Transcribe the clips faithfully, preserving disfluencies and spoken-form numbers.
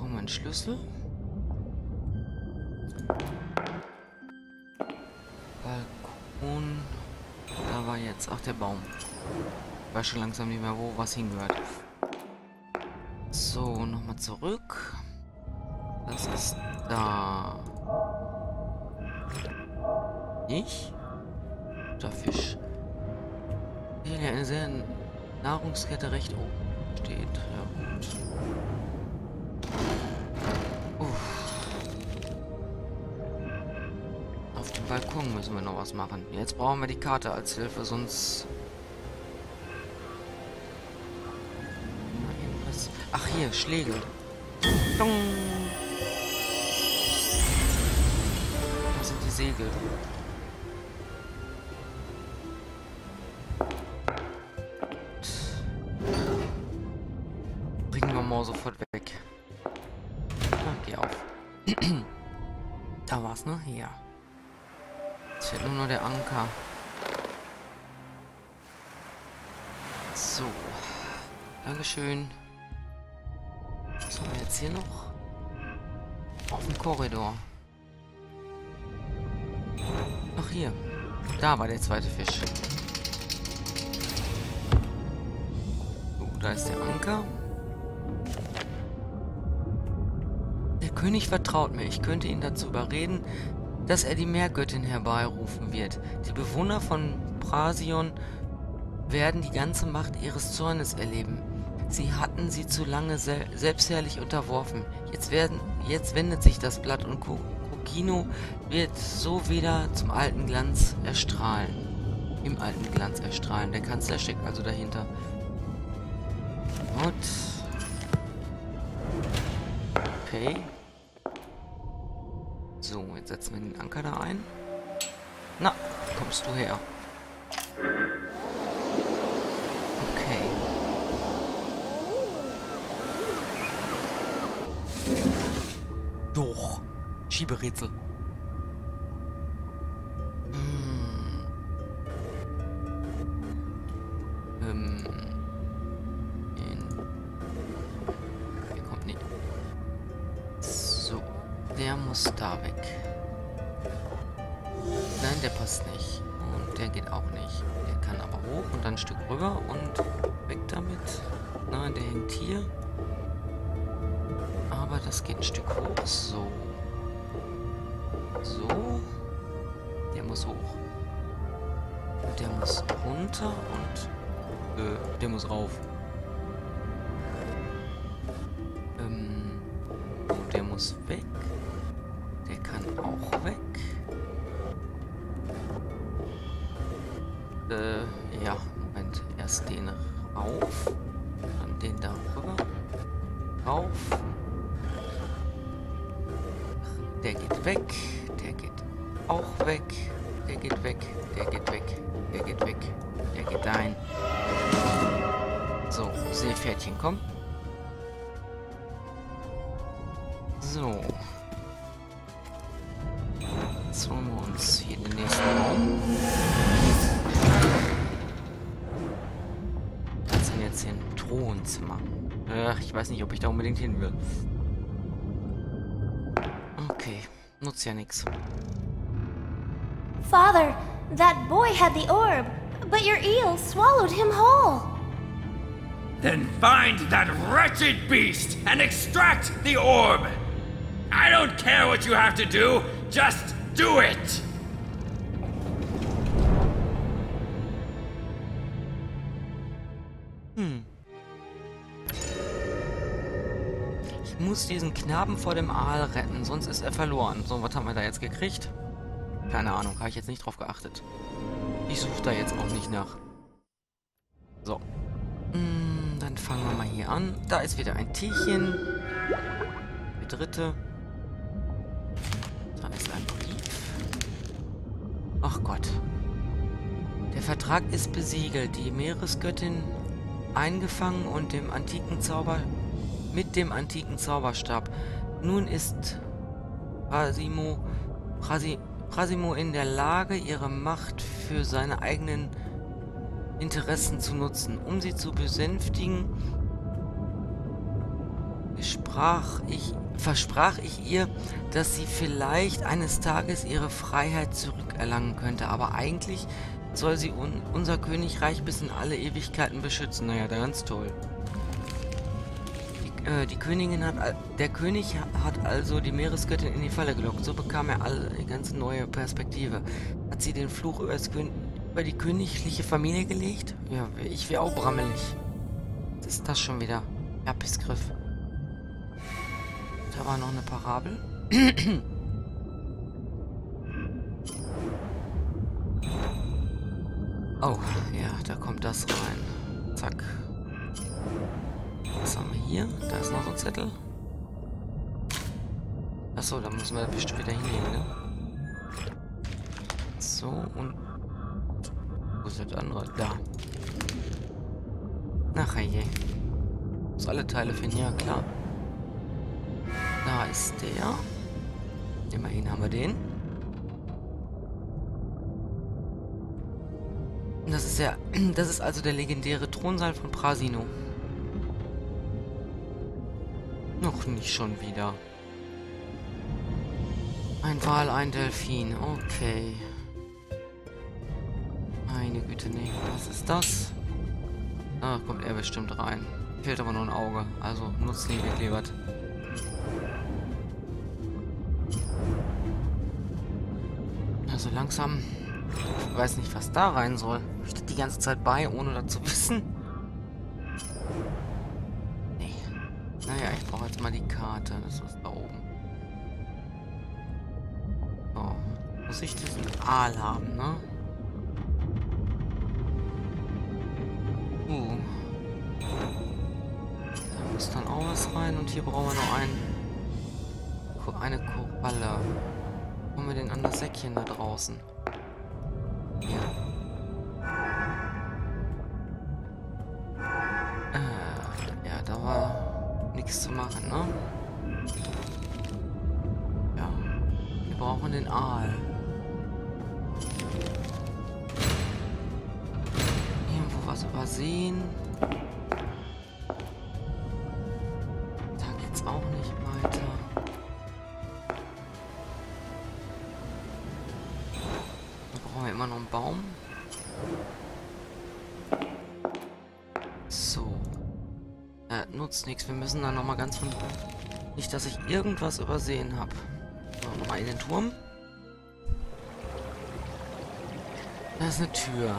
brauchen wir einen Schlüssel. Balkon. Da war jetzt. Ach, der Baum. Ich weiß schon langsam nicht mehr, wo was hingehört. So, nochmal zurück. Das ist da. Nicht? Der Fisch. Hier eine sehr Nahrungskette recht oben steht. Ja, gut. Uff. Auf dem Balkon müssen wir noch was machen. Jetzt brauchen wir die Karte als Hilfe, sonst... Ach hier, Schlägel. Dong. Das sind die Segel. Bringen wir mal sofort weg. Ah, geh auf. Da war's, ne? Hier. Jetzt fehlt nur noch der Anker. So. Dankeschön. Was haben wir jetzt hier noch? Auf dem Korridor. Ach, hier. Da war der zweite Fisch. So, da ist der Anker. Der König vertraut mir. Ich könnte ihn dazu überreden, dass er die Meergöttin herbeirufen wird. Die Bewohner von Prasion werden die ganze Macht ihres Zornes erleben. Sie hatten sie zu lange sel selbstherrlich unterworfen. Jetzt werden, jetzt wendet sich das Blatt und Kokino wird so wieder zum alten Glanz erstrahlen. Im alten Glanz erstrahlen. Der Kanzler steckt also dahinter. Gut. Okay. So, jetzt setzen wir den Anker da ein. Na, kommst du her. Okay. Doch. Schieberätsel. Hm. Ähm. Hier kommt nicht. So. Der muss da weg. Nein, der passt nicht. Und der geht auch nicht. Der kann aber hoch und dann ein Stück rüber und weg damit. Nein, der hängt hier. Aber das geht ein Stück hoch. So. So. Der muss hoch. Der muss runter und äh, der muss rauf. Ähm. Und der muss weg. Der kann auch weg. Äh, ja, Moment. Erst den rauf. Dann den da rüber. Rauf. Der geht weg. Der geht auch weg. Der geht weg. Der geht weg. Der geht weg. Der geht dahin. So, Seepferdchen, komm. So. Jetzt holen wir uns hier den nächsten Raum. Das sind jetzt hier ein Thronzimmer. Ach, ich weiß nicht, ob ich da unbedingt hin will. Okay, nutzt ja nichts. Father, that boy had the orb, but your eel swallowed him whole. Then find that wretched beast and extract the orb! I don't care what you have to do, just do it! Hm. Ich muss diesen Knaben vor dem Aal retten, sonst ist er verloren. So, was haben wir da jetzt gekriegt? Keine Ahnung, habe ich jetzt nicht drauf geachtet. Ich suche da jetzt auch nicht nach. So. Hm, dann fangen wir mal hier an. Da ist wieder ein Tierchen. Der dritte. Da ist ein Brief. Ach Gott. Der Vertrag ist besiegelt. Die Meeresgöttin eingefangen und dem antiken Zauber... mit dem antiken Zauberstab. Nun ist Prasimo... Prasi, Prasimo in der Lage, ihre Macht für seine eigenen Interessen zu nutzen. Um sie zu besänftigen, sprach ich, versprach ich ihr, dass sie vielleicht eines Tages ihre Freiheit zurückerlangen könnte. Aber eigentlich soll sie un unser Königreich bis in alle Ewigkeiten beschützen. Naja, ganz toll. Die, äh, die Königin hat... Al der König hat also die Meeresgöttin in die Falle gelockt. So bekam er alle eine ganz neue Perspektive. Hat sie den Fluch über, das Kön über die königliche Familie gelegt? Ja, ich wäre auch brammelig. Was ist das schon wieder? Herpesgriff. Da war noch eine Parabel. Oh, ja, da kommt das rein. Zack. Was haben wir hier? Da ist noch ein Zettel. Achso, da müssen wir bestimmt wieder hinlegen, ne? So, und... Wo ist das andere? Da. Ach je. Muss alle Teile finden, ja klar. Da ist der. Immerhin haben wir den. Das ist ja, das ist also der legendäre Thronsaal von Prasino. Noch nicht schon wieder. Ein Wal, ein Delfin, okay. Meine Güte, nee, was ist das? Da kommt er bestimmt rein. Fehlt aber nur ein Auge, also Nutznießer geklebt. Also langsam... Ich weiß nicht, was da rein soll. Ich stehe die ganze Zeit bei, ohne das zu wissen. Nee. Naja, ich brauche jetzt mal die Karte. Das ist da oben. So. Muss ich diesen Aal haben, ne? Uh. Da muss dann auch was rein. Und hier brauchen wir noch ein, eine Koralle. Holen wir den an das Säckchen da draußen. Ja. Äh, ja, da war nichts zu machen, ne? Ja. Wir brauchen den Aal. Irgendwo was übersehen. Da geht's auch nicht weiter. Immer noch einen Baum. So. Äh, nutzt nichts. Wir müssen dann nochmal ganz von... Nicht, dass ich irgendwas übersehen habe. So, nochmal in den Turm. Da ist eine Tür.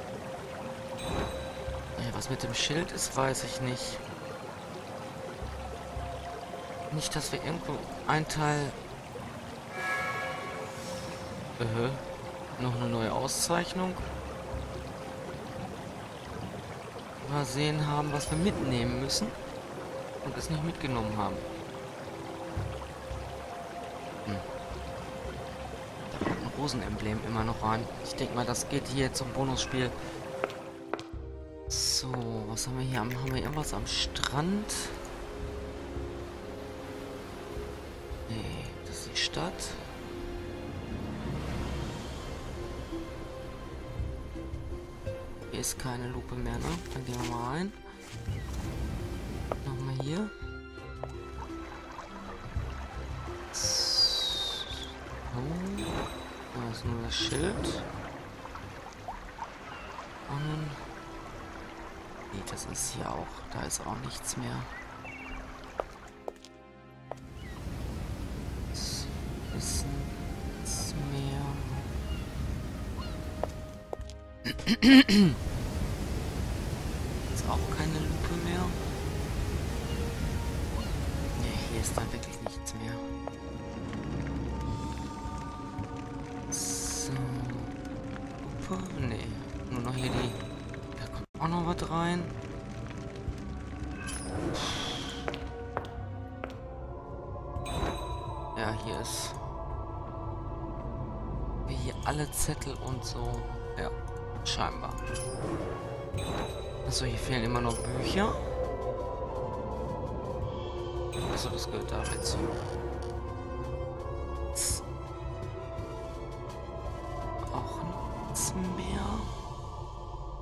Ja, was mit dem Schild ist, weiß ich nicht. Nicht, dass wir irgendwo ein Teil... Äh, noch eine neue Auszeichnung. Mal sehen haben, was wir mitnehmen müssen. Und es nicht mitgenommen haben. Hm. Da kommt ein Rosenemblem immer noch rein. Ich denke mal, das geht hier zum Bonusspiel. So, was haben wir hier? Haben wir irgendwas am Strand? Nee, das ist die Stadt. Hier ist keine Lupe mehr, ne? Dann gehen wir mal rein. Nochmal hier. So. Da ist nur das Schild. Und... Nee, das ist hier auch. Da ist auch nichts mehr. Das ist nichts mehr. Auch keine Lupe mehr. Ne, hier ist dann wirklich nichts mehr. So. Lupe? Ne, nur noch hier die... Da kommt auch noch was rein. Ja, hier ist... Wie hier alle Zettel und so. Ja, scheinbar. Achso, hier fehlen immer noch Bücher. Achso, das gehört damit zu. Auch nichts mehr.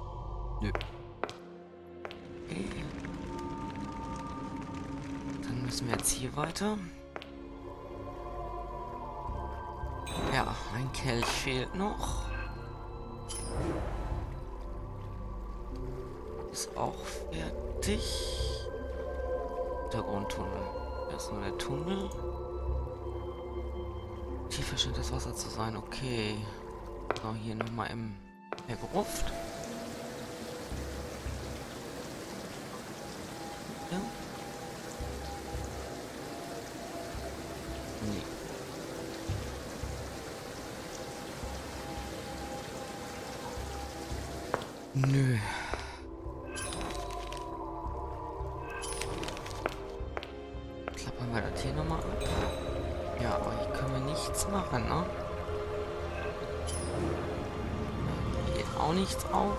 Nö. Okay. Dann müssen wir jetzt hier weiter. Ja, ein Kelch fehlt noch. Ist auch fertig. Untergrundtunnel. Da ist nur der Tunnel. Tiefer scheint das Wasser zu sein. Okay. So, hier nochmal im der Gruft. Ja. Nee. Nö. Klappern wir das hier nochmal ab. Ja, aber hier können wir nichts machen, ne? Hier geht auch nichts auf.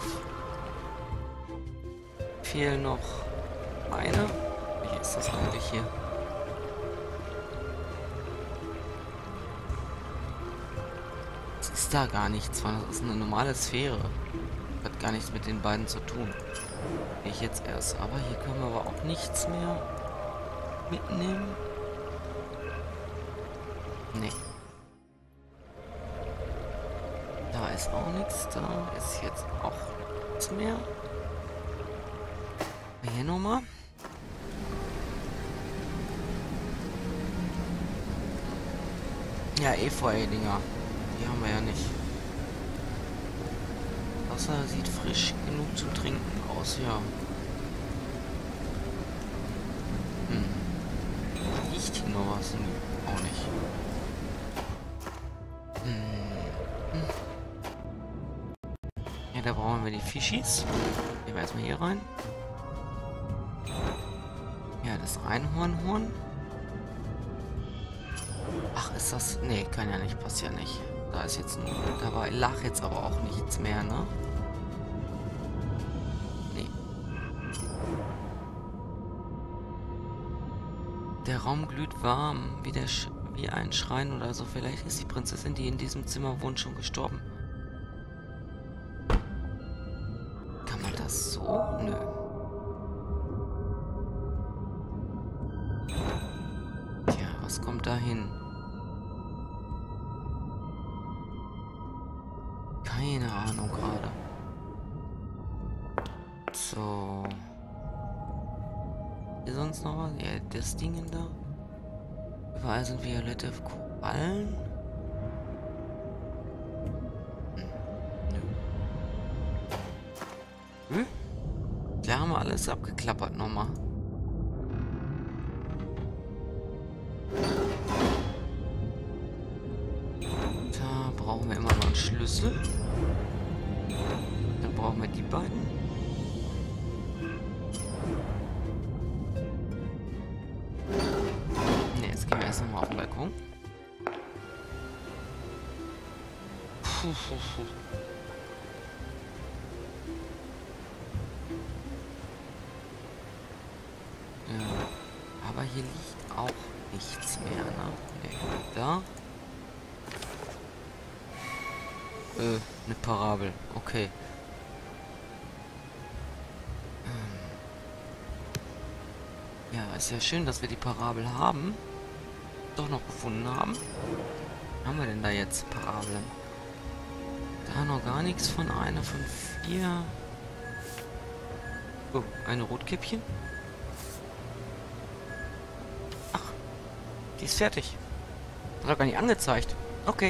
Fehlen noch eine. Wie ist das eigentlich hier? Es ist da gar nichts von. Das ist eine normale Sphäre. Hat gar nichts mit den beiden zu tun. Ich jetzt erst. Aber hier können wir aber auch nichts mehr mitnehmen. Nee. Da ist auch nichts. Da ist jetzt auch nichts mehr. Hier nochmal. Ja, Efeu-Dinger. Die haben wir ja nicht. Wasser sieht frisch genug zum Trinken aus, ja. Hm. Riecht hier noch was? Nö, auch nicht. Hm. Hm. Ja, da brauchen wir die Fischis. Gehen wir erstmal hier rein. Ja, das Einhornhorn. Ach, ist das... Nee, kann ja nicht, passt ja nicht. Da ist jetzt nur... Dabei lag jetzt aber auch nichts mehr, ne? Nee. Der Raum glüht warm, wie, der Sch wie ein Schrein oder so. Vielleicht ist die Prinzessin, die in diesem Zimmer wohnt, schon gestorben. Kann man das so? Nö. Tja, was kommt da hin? Keine Ahnung gerade. So. Hier sonst noch was? Ja, das Ding da. Überall sind violette Korallen. Hm. Nö. Hm? Da haben wir alles abgeklappert nochmal. Da brauchen wir immer noch einen Schlüssel. Dann brauchen wir die beiden. Ne, jetzt gehen wir erst nochmal auf den Balkon. Puh, puh, puh. Ja, aber hier liegt auch nichts mehr, ne? Ne, da. Äh, eine Parabel. Okay. Ja, ist ja schön, dass wir die Parabel haben. Doch noch gefunden haben. Was haben wir denn da jetzt? Parabeln. Da noch gar nichts von einer von vier. Oh, eine Rotkäppchen. Ach, die ist fertig. Hat doch gar nicht angezeigt. Okay.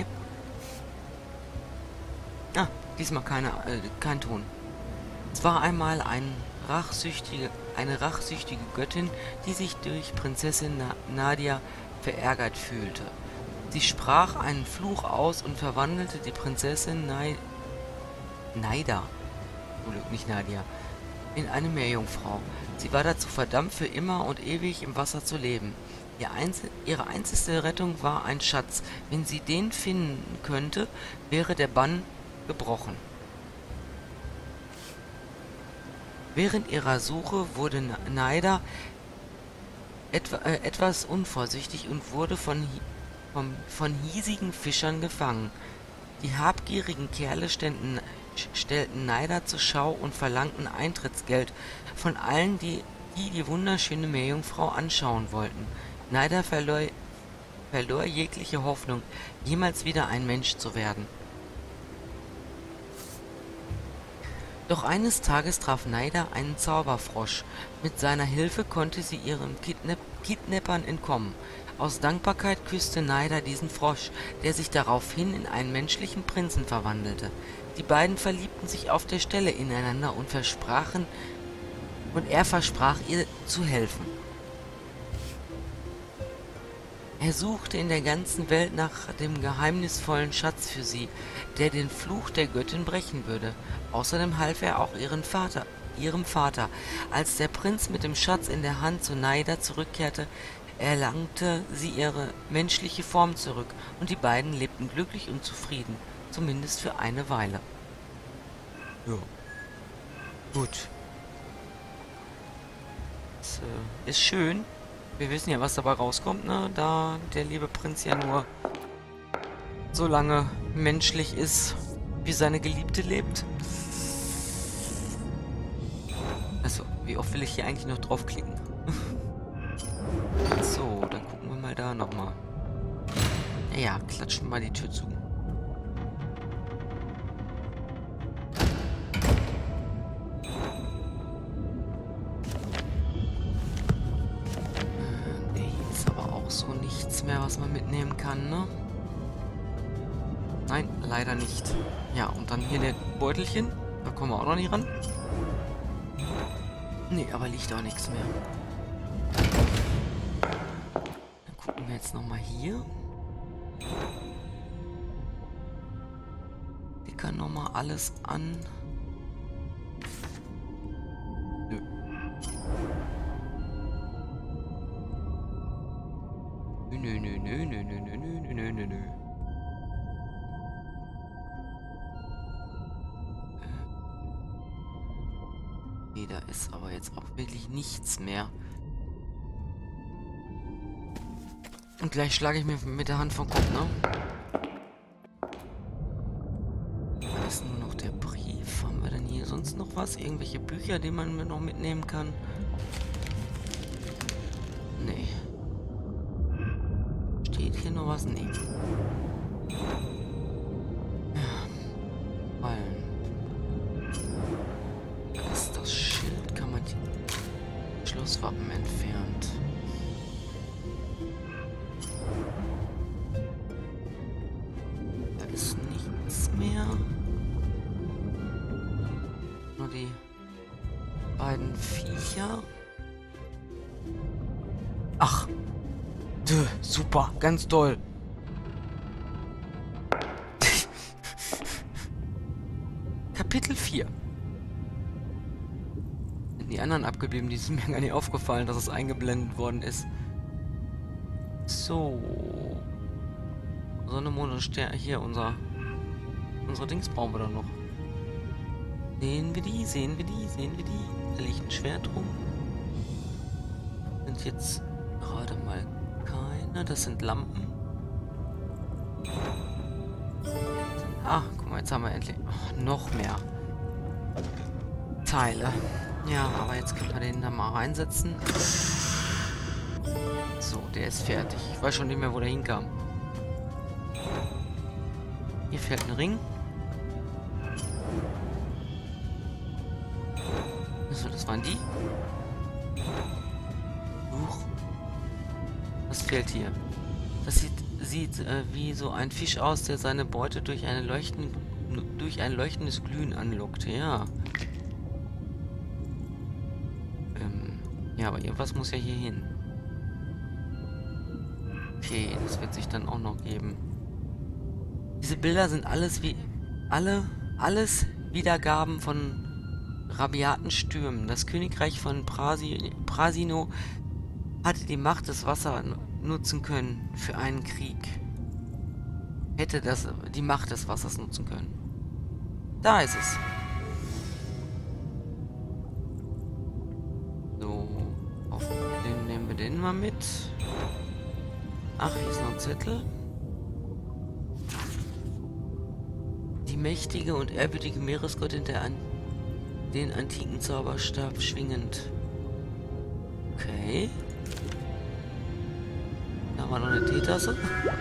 Ah, diesmal keine, äh, kein Ton. Es war einmal ein rachsüchtige, eine rachsüchtige Göttin, die sich durch Prinzessin Na Nadia verärgert fühlte. Sie sprach einen Fluch aus und verwandelte die Prinzessin Nai Naida, nicht Nadia, in eine Meerjungfrau. Sie war dazu verdammt, für immer und ewig im Wasser zu leben. Ihr einzel ihre einzige Rettung war ein Schatz. Wenn sie den finden könnte, wäre der Bann gebrochen. Während ihrer Suche wurde Naida etwa, äh, etwas unvorsichtig und wurde von, von, von hiesigen Fischern gefangen. Die habgierigen Kerle stellten, stellten Naida zur Schau und verlangten Eintrittsgeld von allen, die die die wunderschöne Meerjungfrau anschauen wollten. Naida verlor, verlor jegliche Hoffnung, jemals wieder ein Mensch zu werden. Doch eines Tages traf Naida einen Zauberfrosch. Mit seiner Hilfe konnte sie ihren Kidnapp Kidnappern entkommen. Aus Dankbarkeit küsste Naida diesen Frosch, der sich daraufhin in einen menschlichen Prinzen verwandelte. Die beiden verliebten sich auf der Stelle ineinander und versprachen, und er versprach ihr zu helfen. Er suchte in der ganzen Welt nach dem geheimnisvollen Schatz für sie, der den Fluch der Göttin brechen würde. Außerdem half er auch ihren Vater, ihrem Vater. Als der Prinz mit dem Schatz in der Hand zu Naida zurückkehrte, erlangte sie ihre menschliche Form zurück, und die beiden lebten glücklich und zufrieden, zumindest für eine Weile. Ja. Gut. Das äh, ist schön. Wir wissen ja, was dabei rauskommt, ne? Da der liebe Prinz ja nur so lange menschlich ist, wie seine Geliebte lebt. Also, wie oft will ich hier eigentlich noch draufklicken? So, dann gucken wir mal da nochmal. Ja, klatschen mal die Tür zu. Mehr, was man mitnehmen kann, ne? Nein, leider nicht. Ja, und dann hier der Beutelchen. Da kommen wir auch noch nicht ran. Nee, aber liegt auch nichts mehr. Dann gucken wir jetzt nochmal hier. Die kann nochmal alles an. Nö. Nö, nö, nö, nö, nö, nö, nö, nö, nö, nö. Nee, da ist aber jetzt auch wirklich nichts mehr. Und gleich schlage ich mir mit der Hand vom Kopf, ne? Da ist nur noch der Brief. Haben wir denn hier sonst noch was? Irgendwelche Bücher, die man noch mitnehmen kann? Nee. Steht hier noch was? Nee. Ja. Fallen. Da ist das Schild. Kann man die Schlusswappen entfernt. Da ist nichts mehr. Nur die beiden Viecher. Ach. Dö, super, ganz toll. Kapitel vier. Sind die anderen abgeblieben? Die sind mir gar nicht aufgefallen, dass es eingeblendet worden ist. So. Sonne, Mond und Stern. Hier, unser... Unsere Dings brauchen wir doch noch. Sehen wir die? Sehen wir die? Sehen wir die? Da liegt ein Schwert rum. Sind jetzt gerade mal... Das sind Lampen. Ah, guck mal, jetzt haben wir endlich oh, noch mehr Teile. Ja, aber jetzt können wir den da mal reinsetzen. So, der ist fertig. Ich weiß schon nicht mehr, wo der hinkam. Hier fehlt ein Ring. So, das waren die. Huch. Was fehlt hier? Das sieht, sieht äh, wie so ein Fisch aus, der seine Beute durch, eine leuchten, durch ein leuchtendes Glühen anlockt. Ja. Ähm, ja, aber irgendwas muss ja hier hin. Okay, das wird sich dann auch noch geben. Diese Bilder sind alles wie... Alle... Alles Wiedergaben von rabiaten Stürmen. Das Königreich von Prasi, Prasino hatte die Macht des Wassers nutzen können für einen Krieg. Hätte das die Macht des Wassers nutzen können. Da ist es. So, auf den nehmen wir den mal mit. Ach, hier ist noch ein Zettel. Die mächtige und ehrwürdige Meeresgottin, der an den antiken Zauberstab schwingend. Okay. Da war noch eine Teetasse.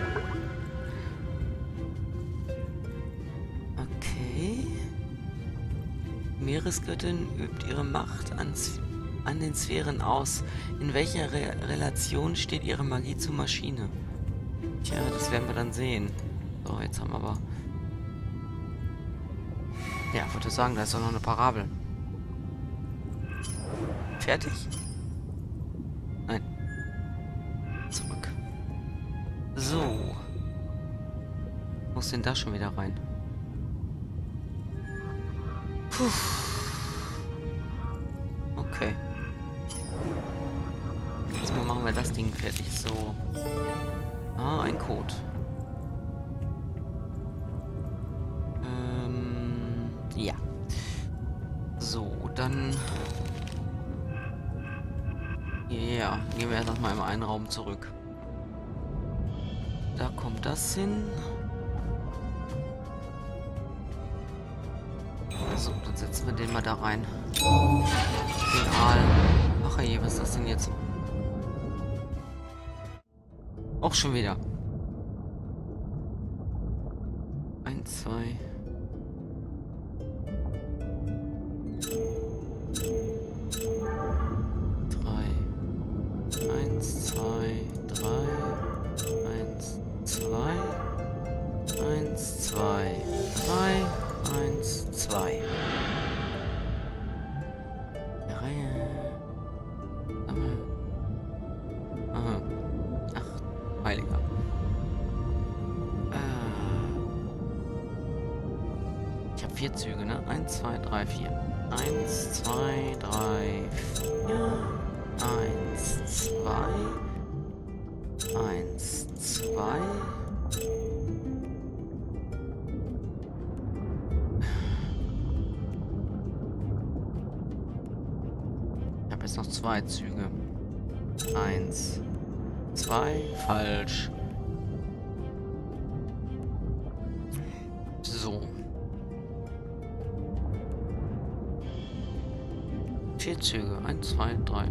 Okay. Meeresgöttin übt ihre Macht an, an den Sphären aus. In welcher Re Relation steht ihre Magie zur Maschine? Tja, das werden wir dann sehen. So, jetzt haben wir aber... Ja, ich würde sagen, da ist doch noch eine Parabel. Fertig? Nein. Zurück. So. Wo muss denn da schon wieder rein? Puh. Okay. Jetzt mal machen wir das Ding fertig. So. Ah, ein Code. Ähm, ja. So, dann... Ja, yeah, gehen wir erst noch mal im einen Raum zurück. Da kommt das hin. So, dann setzen wir den mal da rein. Den Aal. Ach je, was ist das denn jetzt? Auch schon wieder. Eins, zwei. Drei. Eins, zwei, drei. Eins, zwei. Eins, zwei, drei. Eins, zwei. Reihe. Aha. Ach, heiliger. Äh. Ich habe vier Züge, ne? Eins, zwei, drei, vier. Eins, zwei, drei, vier. Eins, zwei. Eins, zwei. Ich habe jetzt noch zwei Züge. Eins, zwei, falsch. So. Vier Züge. Eins, zwei, drei.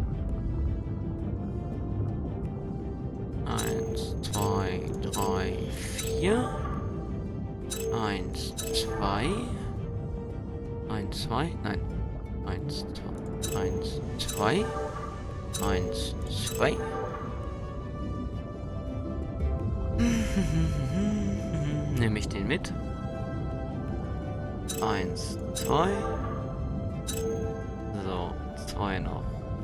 Eins, zwei, drei, vier. Eins, zwei. Eins, zwei. Nein. Eins, zwei. Eins, zwei. Eins, zwei. Nehme ich den mit. Eins, zwei. So, zwei noch.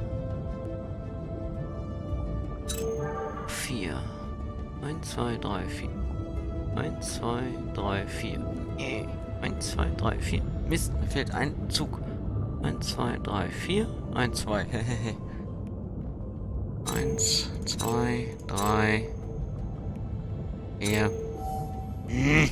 Vier. Eins, zwei, drei, vier. Eins, zwei, drei, vier. Äh. Eins, zwei, drei, vier. Mist, mir fehlt ein Zug. Eins, zwei, drei, vier. Eins, zwei. Hehehe. Eins, zwei, drei. Vier. Hm.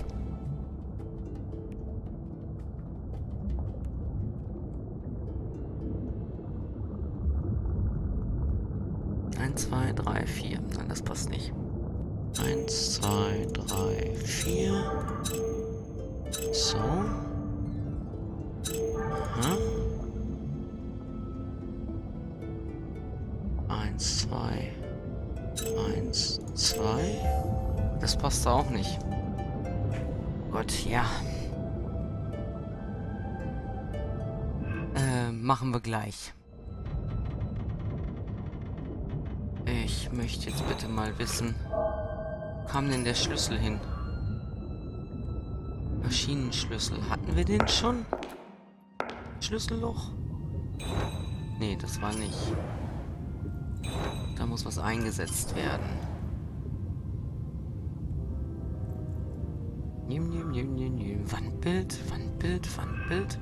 Eins, zwei, drei, vier. Nein, das passt nicht. Eins, zwei, drei, vier. So. Aha. Eins, zwei. Eins, zwei. Das passt auch nicht. Gott, ja. Äh, machen wir gleich. Ich möchte jetzt bitte mal wissen, wo kam denn der Schlüssel hin? Maschinenschlüssel. Hatten wir den schon? Schlüsselloch? Nee, das war nicht. Da muss was eingesetzt werden. Nimm, nimm, nimm, nimm, nimm. Wandbild, Wandbild, Wandbild.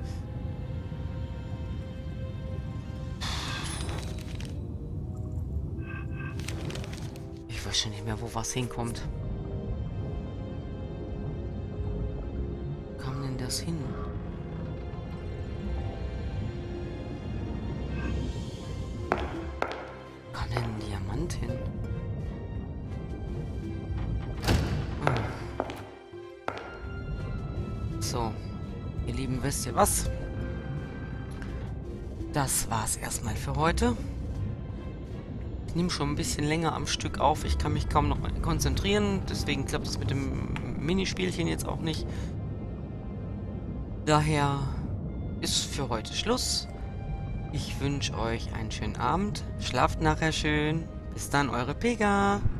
Ich weiß schon nicht mehr, wo was hinkommt. Wo kam denn das hin? Wo kam denn ein Diamant hin? Hm. So, ihr Lieben, wisst ihr was? Das war's erstmal für heute. Ich nehme schon ein bisschen länger am Stück auf. Ich kann mich kaum noch konzentrieren. Deswegen klappt das mit dem Minispielchen jetzt auch nicht. Daher ist für heute Schluss. Ich wünsche euch einen schönen Abend. Schlaft nachher schön. Bis dann, eure Pega.